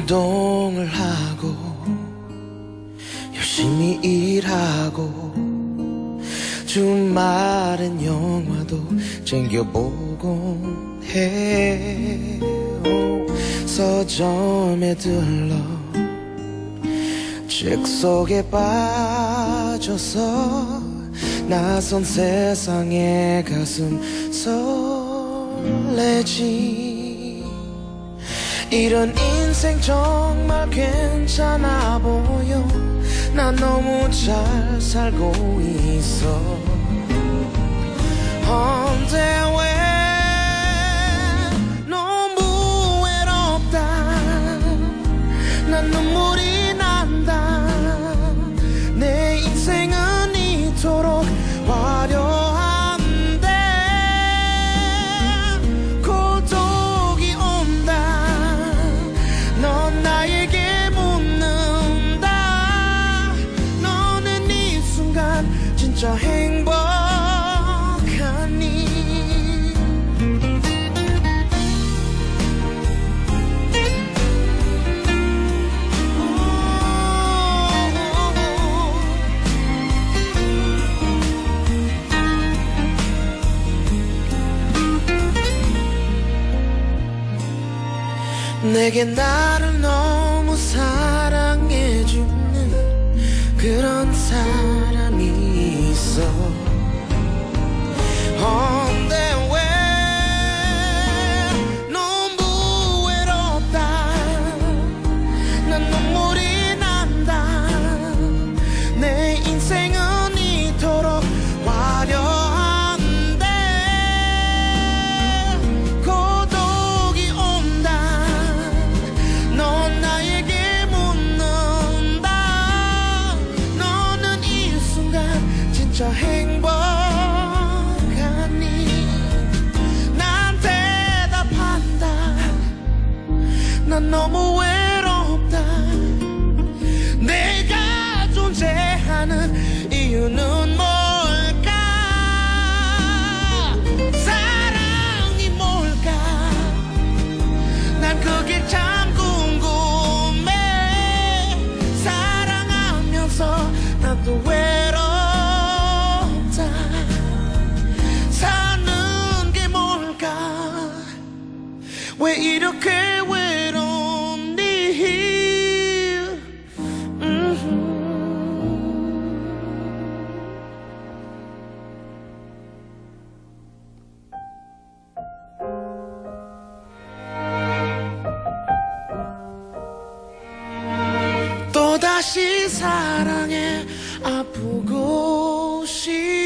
운동을 하고 열심히 일하고 주말엔 영화도 챙겨보곤 해. 서점에 들러 책 속에 빠져서 낯선 세상에 가슴 설레지. 이런 인생 정말 괜찮아 보여. 난 너무 잘 살고 있어. 언제 왜 너무 외롭다. 난 눈물이 난다. 내 인생은 이토록 화려한데 고독이 온다. 넌 나에게 묻는다. 너는 이 순간 진짜 행복하니? 내게 나를 너무 사랑해주는 그런 사람이 있어. 근데 왜 너무 외롭다. 난 눈물이 난다. 내 인생은 이토록 화려한데 고독이 온다. 넌 나에게 묻는다. 너는 이 순간 진짜 행복하니? 난 대답한다. 난 너무 외롭다. 내가 존재하는 이유는 뭘까? 사랑이 뭘까? 난 그게 참 궁금해. 사랑하면서 나도 외롭다. 사는 게 뭘까? 왜 이렇게 외롭니? 또다시 사랑에 아프고 싶어.